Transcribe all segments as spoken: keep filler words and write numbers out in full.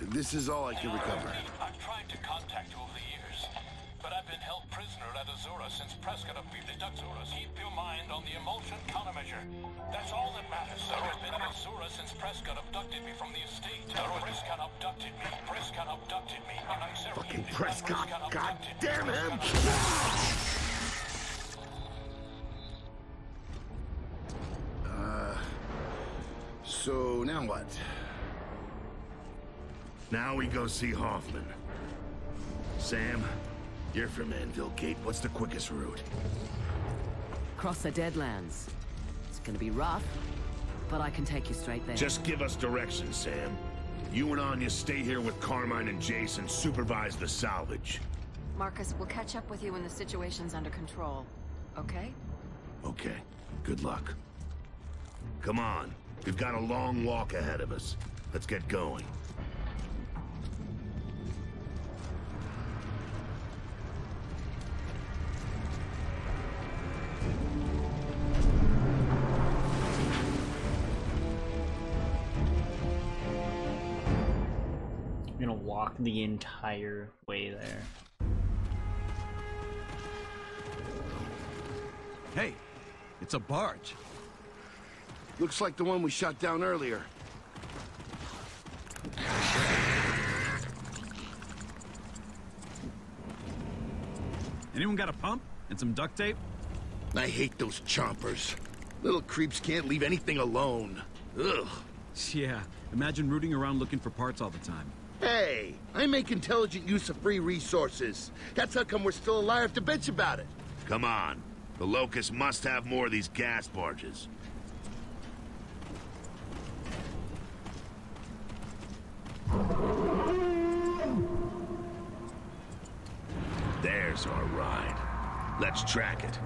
This is all I can recover. I've tried to contact you over the years, but I've been held prisoner at AOURS since Prescott abducted AOURS. Keep your mind on the emulsion countermeasure. That's all that matters. I've been at AOURS since Prescott abducted me from the estate. Prescott abducted me. Prescott abducted me. And I'm Sera. Fucking Prescott. God damn him! Uh, so now what? Now we go see Hoffman. Sam, you're from Anvil Gate. What's the quickest route? Cross the Deadlands. It's gonna be rough, but I can take you straight there. Just give us directions, Sam. You and Anya stay here with Carmine and Jason, supervise the salvage. Marcus, we'll catch up with you when the situation's under control. Okay? Okay. Good luck. Come on. We've got a long walk ahead of us. Let's get going. I'm gonna walk the entire way there. Hey, it's a barge. Looks like the one we shot down earlier. Anyone got a pump and some duct tape? I hate those chompers. Little creeps can't leave anything alone. Ugh. Yeah, imagine rooting around looking for parts all the time. Hey, I make intelligent use of free resources. That's how come we're still alive to bitch about it. Come on. The Locust must have more of these gas barges. There's our ride. Let's track it.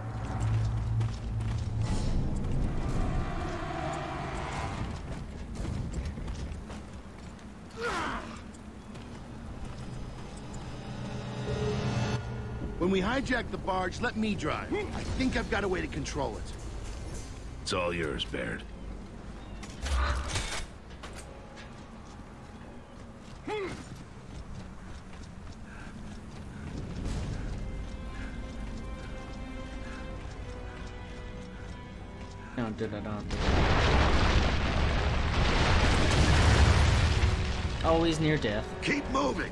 When we hijack the barge, let me drive. I think I've got a way to control it. It's all yours, Baird. No, did I not? Always near death. Keep moving!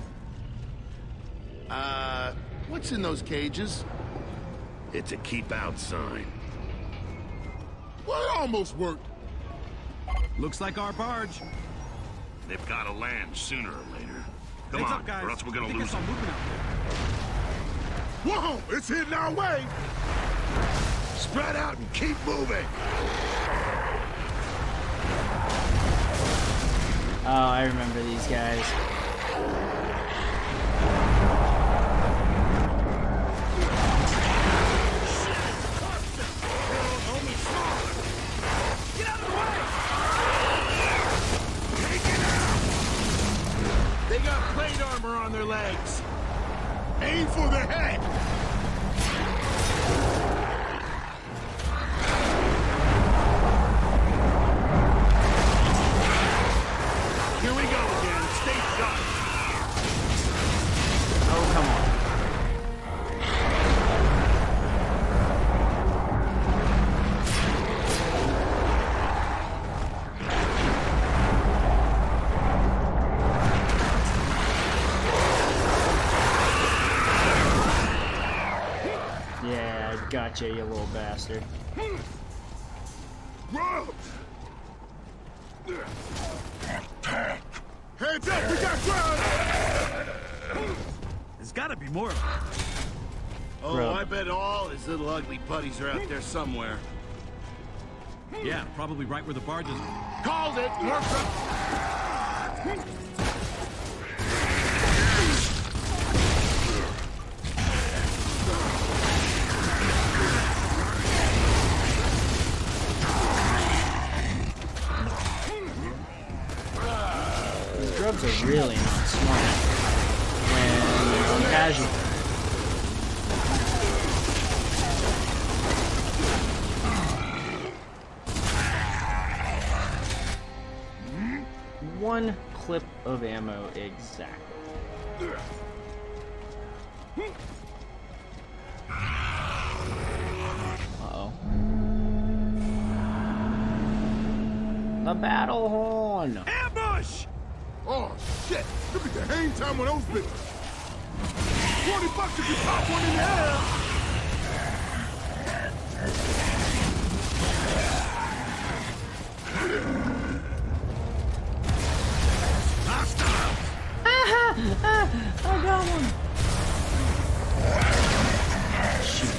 Uh, what's in those cages? It's a keep out sign. Well, it almost worked. Looks like our barge. They've got to land sooner or later. Come Heads on, up, guys. or else we're gonna I think lose I saw them. movement out there. Whoa! It's hitting our way! Spread out and keep moving! Oh, I remember these guys. They got plate armor on their legs. Aim for the head! Here we go again. Stay sharp. Oh, come on. Yeah, I gotcha, you little bastard. Hands up! We got ground! There's gotta be more of them. Oh, Bro. I bet all his little ugly buddies are out there somewhere. Yeah, probably right where the barge is. Called it! More from... These drugs are really not smart when they're on casual. One clip of ammo exactly. Uh-oh. The battle horn! Ambush! Oh, shit! Look at the hang time on those bitches. twenty bucks if you pop one in the air! I got one! Shoot.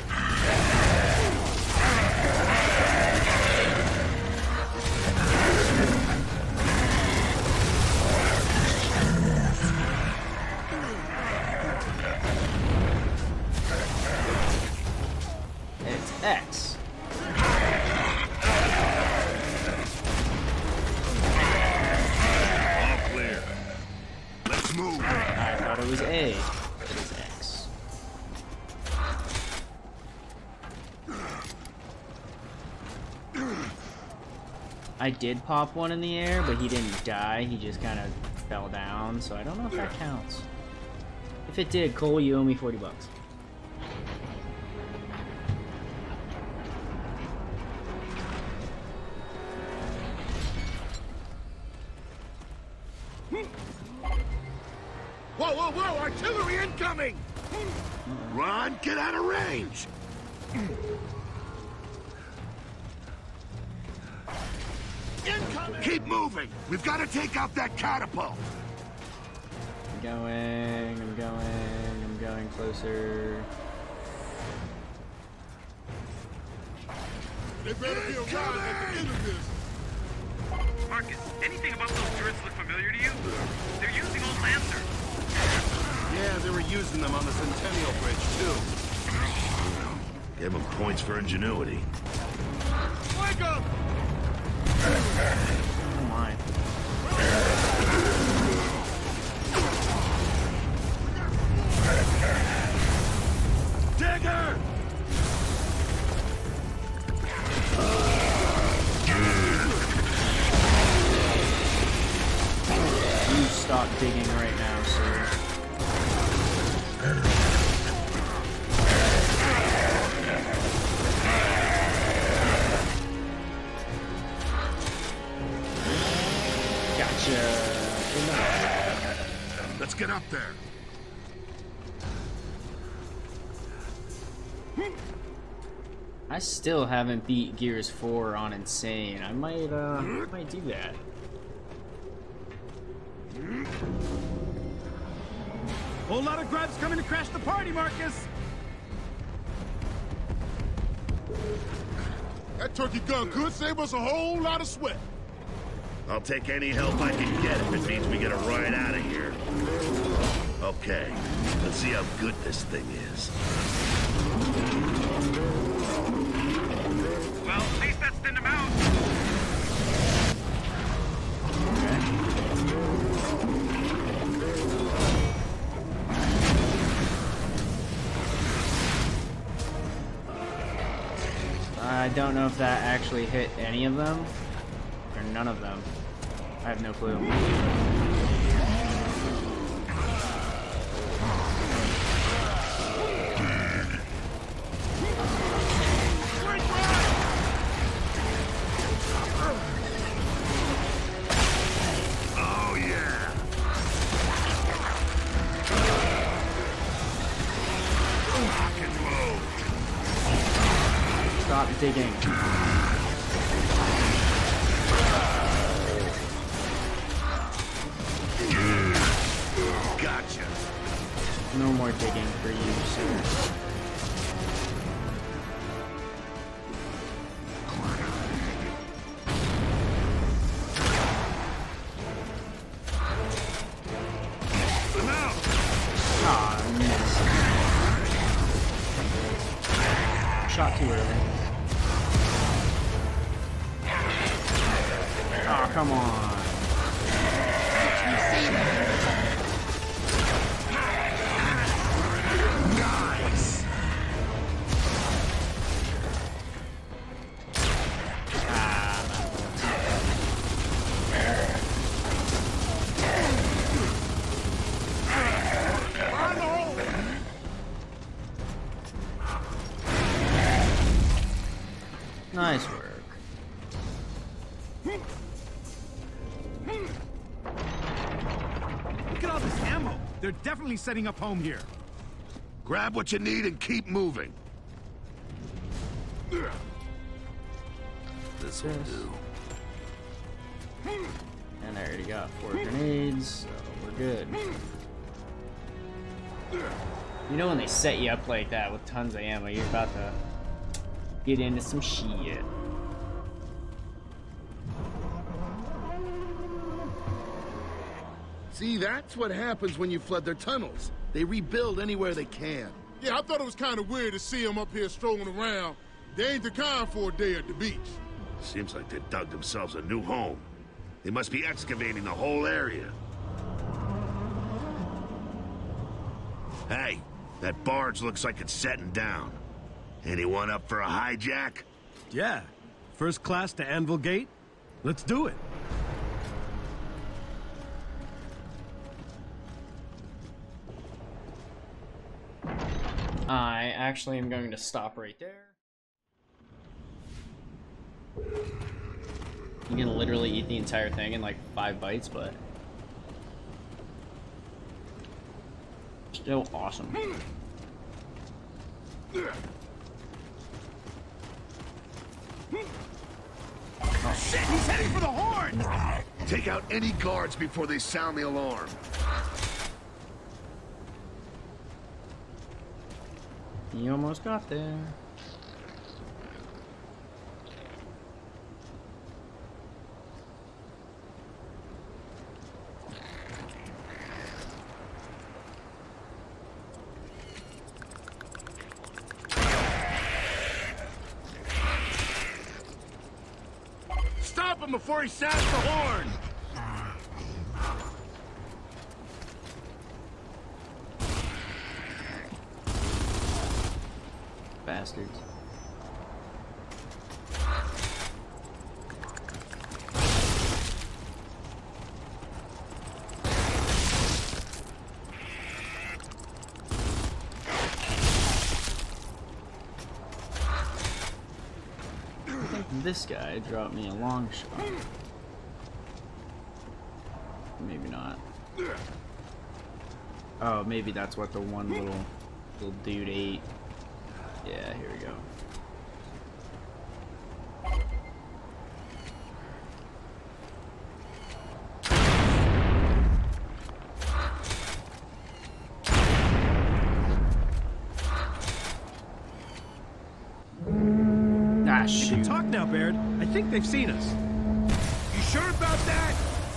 It's X. All clear. Let's move. I thought it was A. It is X. I did pop one in the air, but he didn't die. He just kind of fell down, so I don't know if that counts. If it did, Cole, you owe me forty bucks. Whoa, whoa, whoa! Artillery incoming! Ron, get out of range! Incoming! Keep moving! We've got to take out that catapult! I'm going, I'm going, I'm going closer. They better be around at the end of this. Marcus, anything about those turrets look familiar to you? They're using old Lancers. Yeah, they were using them on the Centennial Bridge, too. Give them points for ingenuity. Wake up! Oh my. Digger! You stop digging right now, sir. Gotcha. Let's get up there. I still haven't beat Gears four on Insane. I might, uh, I might do that. Whole lot of grubs coming to crash the party, Marcus. That turkey gun could save us a whole lot of sweat. I'll take any help I can get if it means we get a ride out of here. Okay, let's see how good this thing is. Well, at least that's thinned them out. I don't know if that actually hit any of them, or none of them. I have no clue. Oh, yeah! Rock and roll! Stop digging. Gotcha! No more digging for you, sir. Ah, I missed. Shot too early. Oh, come on. Nice! Ah, ain't setting up home here. Grab what you need and keep moving. This will do. And I already got four grenades, so we're good. You know when they set you up like that with tons of ammo, you're about to get into some shit. See, that's what happens when you flood their tunnels. They rebuild anywhere they can. Yeah, I thought it was kind of weird to see them up here strolling around. They ain't the kind for a day at the beach. Seems like they dug themselves a new home. They must be excavating the whole area. Hey, that barge looks like it's setting down. Anyone up for a hijack? Yeah. First class to Anvil Gate? Let's do it. I actually am going to stop right there. You can literally eat the entire thing in like five bites, but still awesome. Oh shit, he's heading for the horn! Take out any guards before they sound the alarm. You almost got there. Stop him before he sounds the horn! Bastards. I think this guy dropped me a long shot. Maybe not. Oh, maybe that's what the one little little dude ate. Yeah, here we go. Ah, You shoot. can talk now, Baird. I think they've seen us. You sure about that?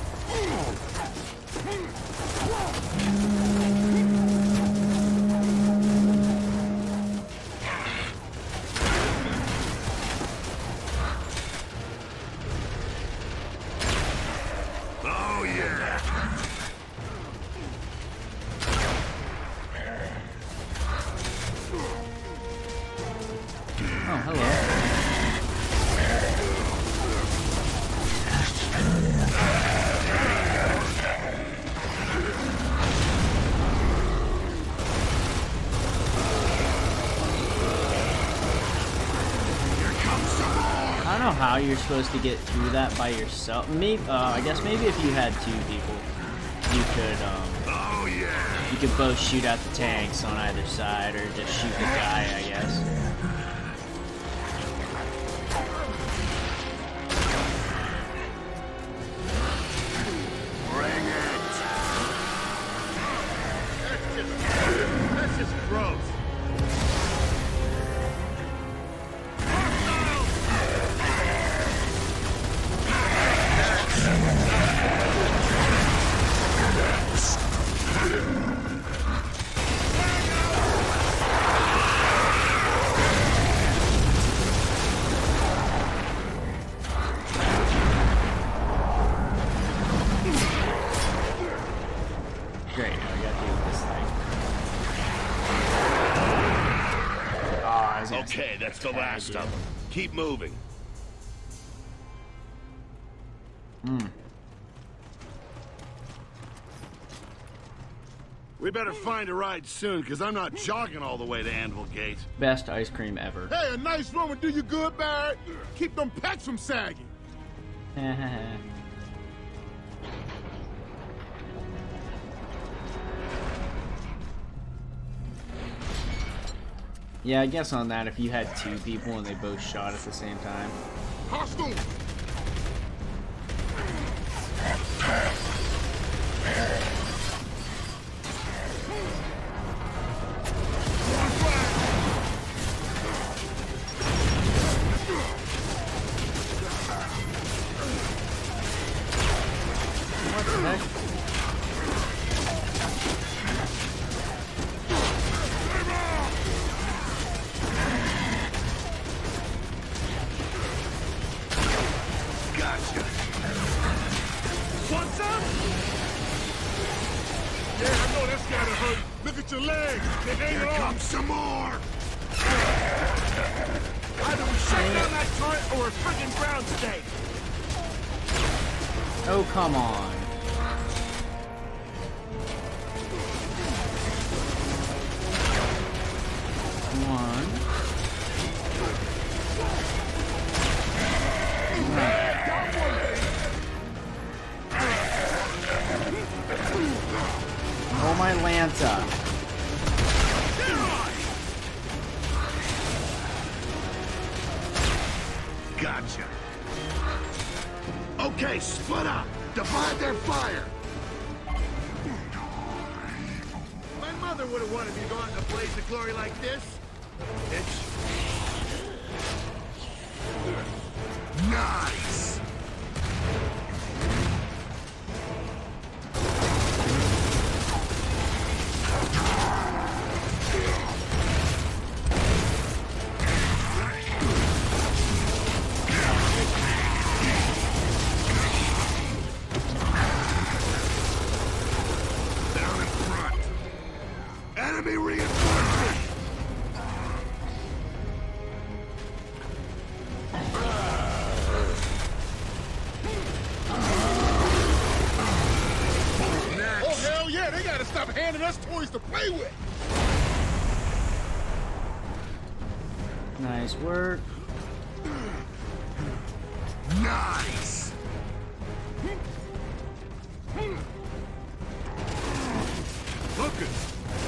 Oh, yeah! Oh, hello. I don't know how you're supposed to get through that by yourself. Maybe, uh, I guess maybe if you had two people, you could, um, Oh, yeah! you could both shoot at the tanks on either side, or just shoot the guy, I guess. Bring it! That's just, that's just gross. Great, now we gotta deal with this thing. Oh, I was gonna Okay, say- that's the Yeah, I last did. of them. Keep moving. Hmm. We better find a ride soon, because I'm not jogging all the way to Anvil Gate. Best ice cream ever. Hey, a nice run would do you good, Barrett. Keep them pecs from sagging. Yeah, I guess on that, if you had two people and they both shot at the same time. Hostile! What the heck? Gotcha. Want some? Yeah, I know that's gotta hurt. Look at your legs. They hang Here off. comes some more. Either we shut down that turret or a friggin' ground steak. Oh, come on. One. Oh, my Lanta. Gotcha. Okay, split up. Divide their fire. My mother would have wanted me to go out in a blaze of glory like this. Bitch. Nice. Down in front. Enemy reinforcement. Oh, hell yeah, they gotta stop handing us toys to play with. Nice work. Nice. Look it.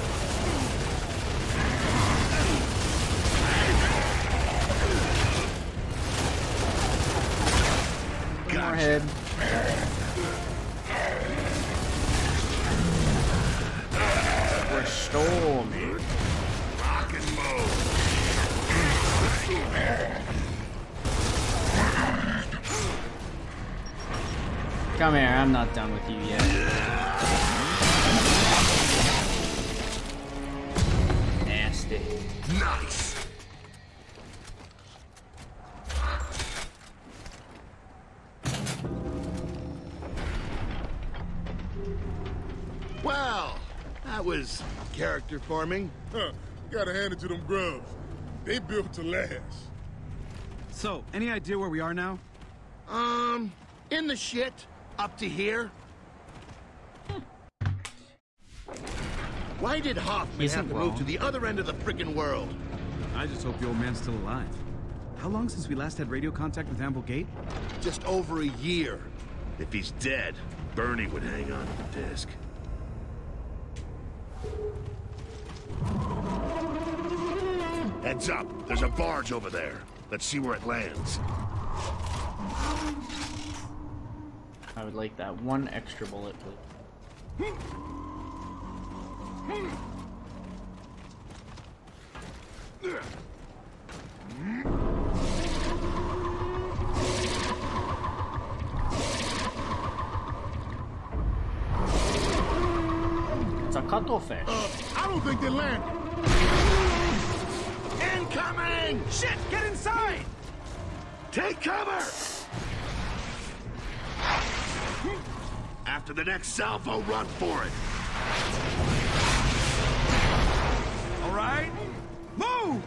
One more head. Restore me. Rock and move. Come here, I'm not done with you yet. Nasty. Nice. Well, that was character forming. Huh. Gotta hand it to them grubs. They built to last. So, any idea where we are now? Um, in the shit, up to here. Why did Hoffman Isn't have to wrong. move to the other end of the frickin' world? I just hope the old man's still alive. How long since we last had radio contact with Amble Gate? Just over a year. If he's dead, Bernie would hang on to the disc. Heads up, there's a barge over there. Let's see where it lands. I would like that one extra bullet, please. It's a cuttlefish. Uh, I don't think they landed. Incoming! Shit, get inside! Take cover! After the next salvo, run for it. All right, move!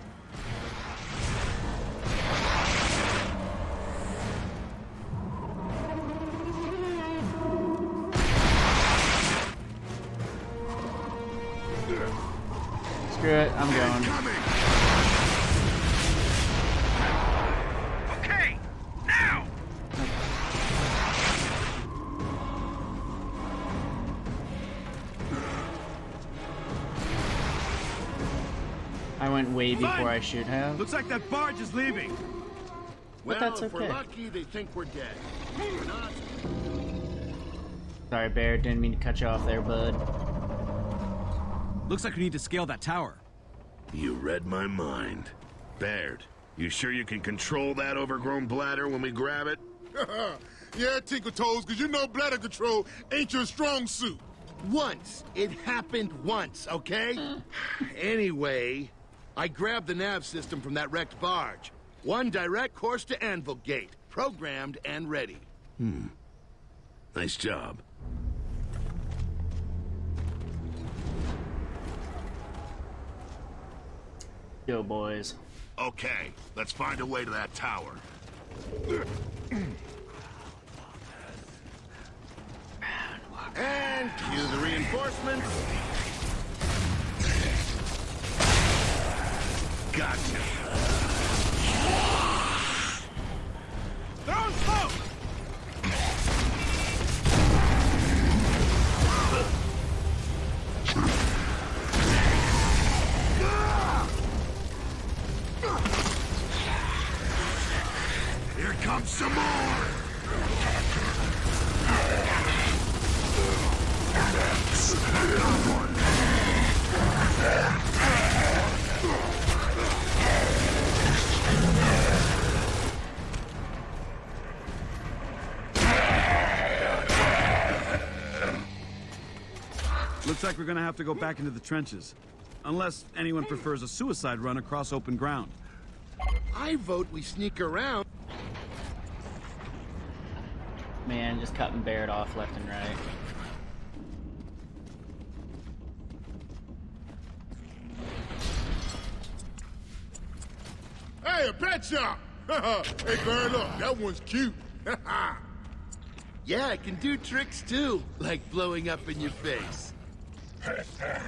Screw it, I'm going. Incoming! Okay, now! I went way before I should have. Looks like that barge is leaving. Well, that's if we're okay. lucky, they think we're dead. We're not. Sorry, Bear. Didn't mean to cut you off there, bud. Looks like we need to scale that tower. You read my mind. Baird, you sure you can control that overgrown bladder when we grab it? Yeah, Tinkle Toes, because you know bladder control ain't your strong suit. Once. It happened once, okay? Anyway, I grabbed the nav system from that wrecked barge. One direct course to Anvil Gate, programmed and ready. Hmm. Nice job. Go, boys. Okay, let's find a way to that tower. And cue the reinforcements. Gotcha. Throw smoke! Here comes some more! Looks like we're gonna have to go back into the trenches. Unless anyone prefers a suicide run across open ground. I vote we sneak around. Man, just cutting Baird off left and right. Hey, a pet shop! Hey, Bird, look, that one's cute. Yeah, it can do tricks too, like blowing up in your face. Shit,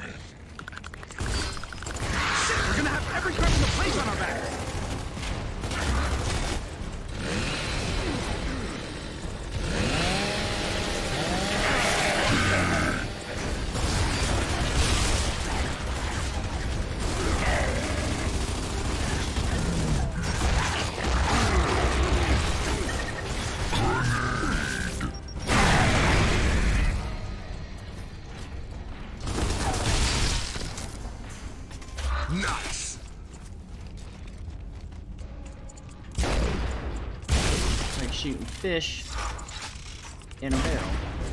we're gonna have every crop in the place on our backs! Nuts! Like shooting fish in a barrel.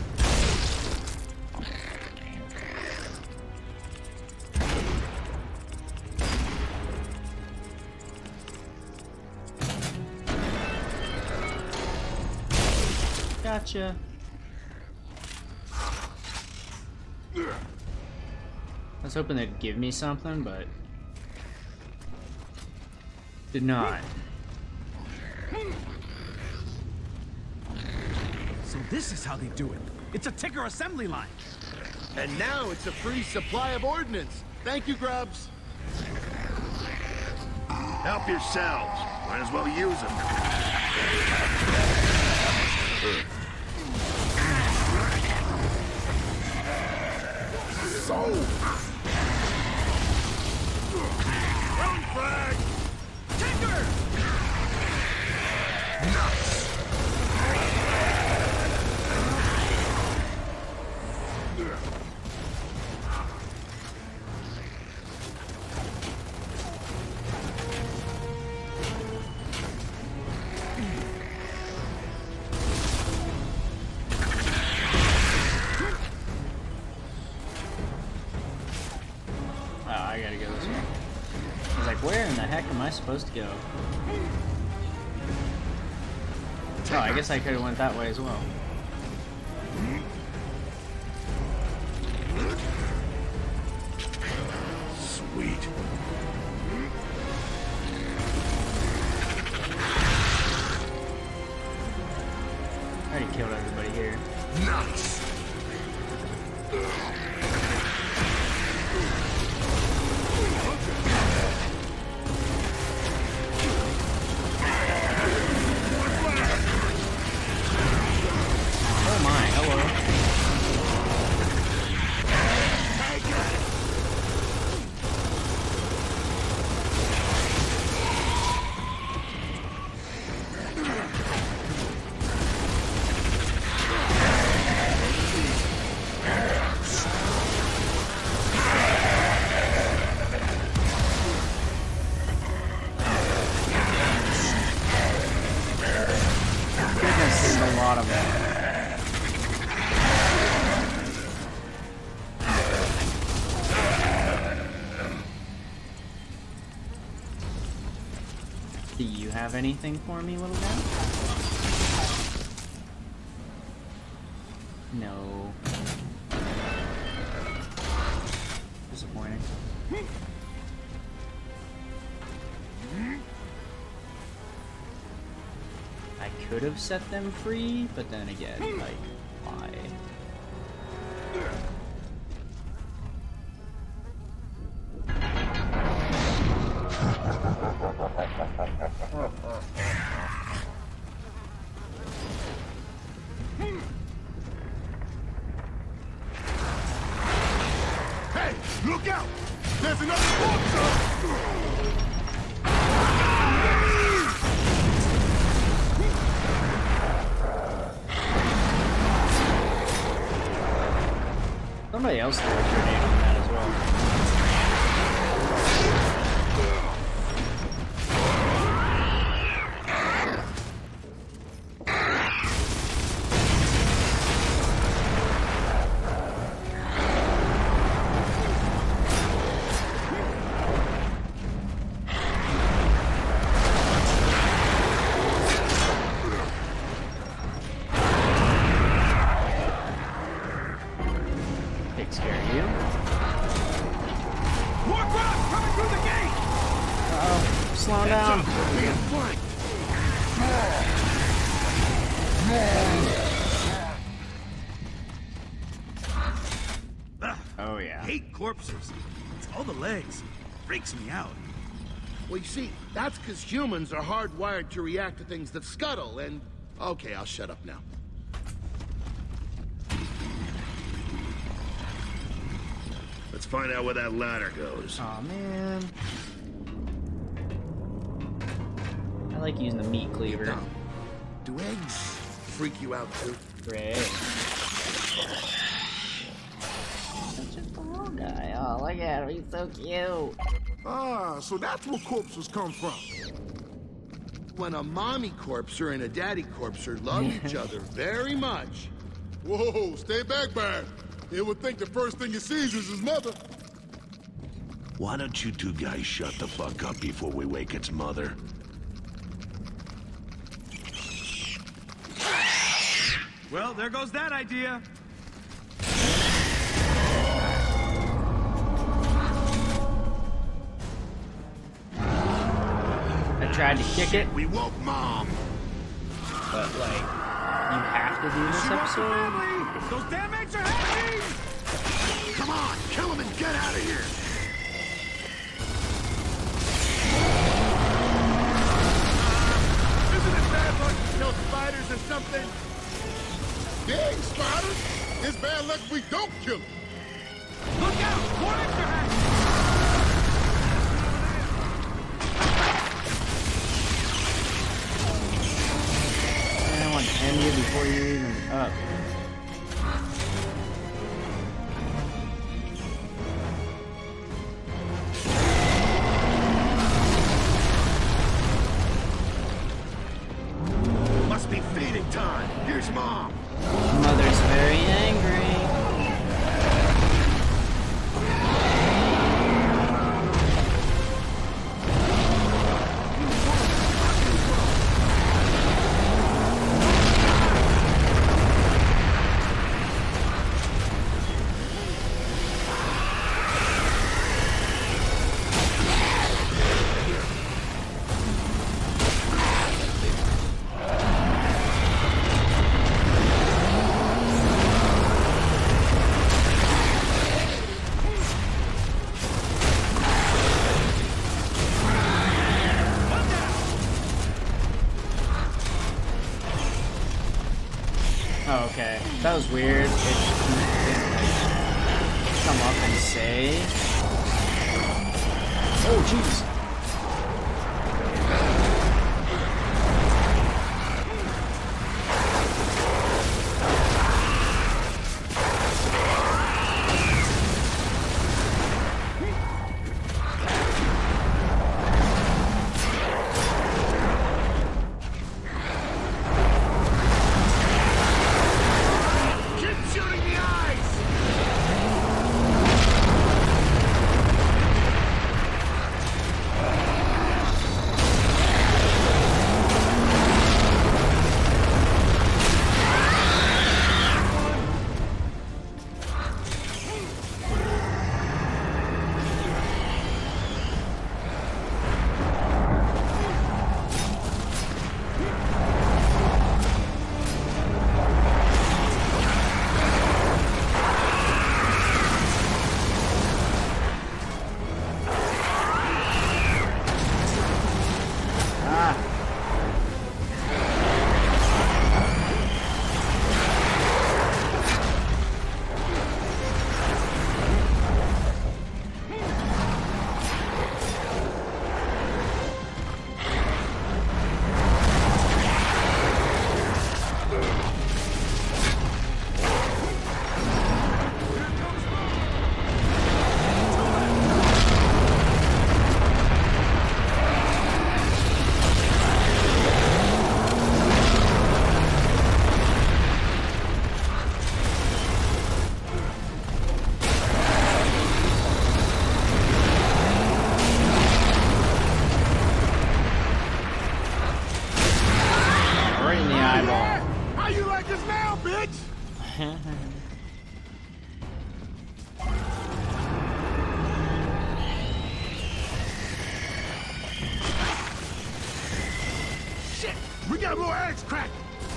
Gotcha. I was hoping they'd give me something, but did not. So this is how they do it. It's a ticker assembly line. And now it's a free supply of ordnance. Thank you, Grubs. Help yourselves. Might as well use them. So... Run flag! Tinker! Nuts! I gotta go this way. I was like, where in the heck am I supposed to go? Oh, I guess I could have went that way as well. Sweet. I already killed everybody here. Nuts! Oh my, hello. Do you have anything for me, little guy? No. Disappointing. I could have set them free, but then again, like, why? Hey, look out! There's another corpse! Somebody else threw a grenade on that as well. Takes care of you. More crowds coming through the gate! Uh-oh. Slow down. We're being flanked. Oh, yeah. Hate corpses. It's all the legs. Freaks me out. Well, you see, that's because humans are hardwired to react to things that scuttle, and... Okay, I'll shut up now. Let's find out where that ladder goes. Aw, man. I like using the meat cleaver. Now, do eggs freak you out, too? Great. That's just a little guy. Oh, look at him. He's so cute. Ah, so that's where corpses come from. When a mommy corpser and a daddy corpser love each other very much. Whoa, stay back, Baron. He would think the first thing he sees is his mother. Why don't you two guys shut the fuck up before we wake its mother? Well, there goes that idea. I tried to kick it, We woke Mom! but like, you have to do this She wants the episode. family! Those damn eggs are hatching! Come on, kill him and get out of here! Isn't it bad luck to kill spiders or something? Dang, spiders! It's bad luck we don't kill them. Look out! More eggs are hatching! I want to end you before you're even up. Must be feeding time. Here's Mom. Mother's very angry. Oh, okay. That was weird. It didn't like, come up and say. Oh, jeez. got more eggs cracked!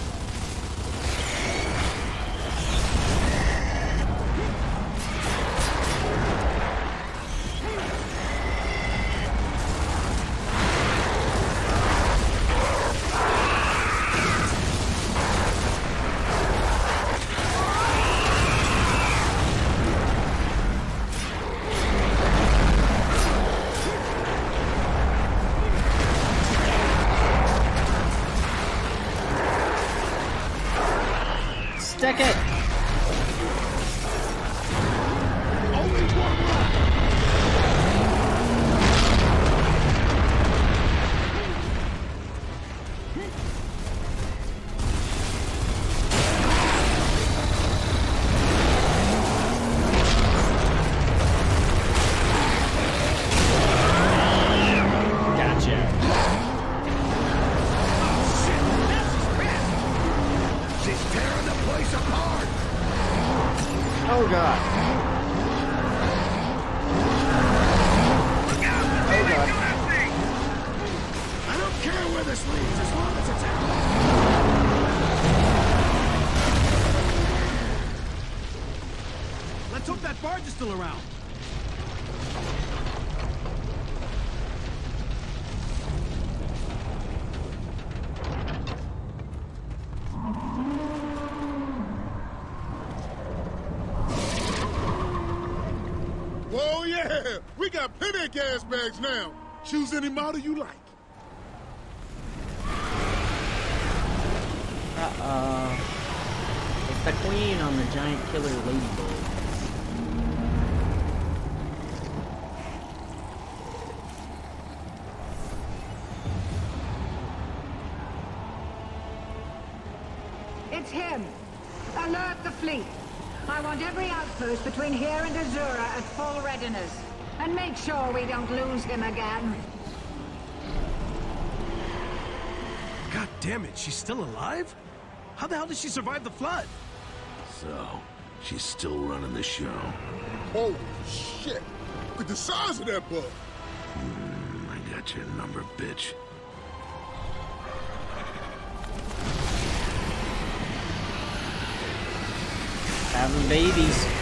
Stick it! Only one left! Gotcha. She's tearing the place apart! Oh god. Look out! Oh god. I don't care where this leads, as long as it's out. Let's hope that barge is still around. Whoa, yeah! We got plenty of gas bags now. Choose any model you like. Uh-oh. It's the queen on the giant killer ladybug. It's him. Alert the fleet. I want every outpost between here and Azura at full readiness. And make sure we don't lose him again. God damn it, she's still alive? How the hell did she survive the flood? So, she's still running the show. Holy shit! Look at the size of that bug! Mm, I got your number, bitch. Having babies.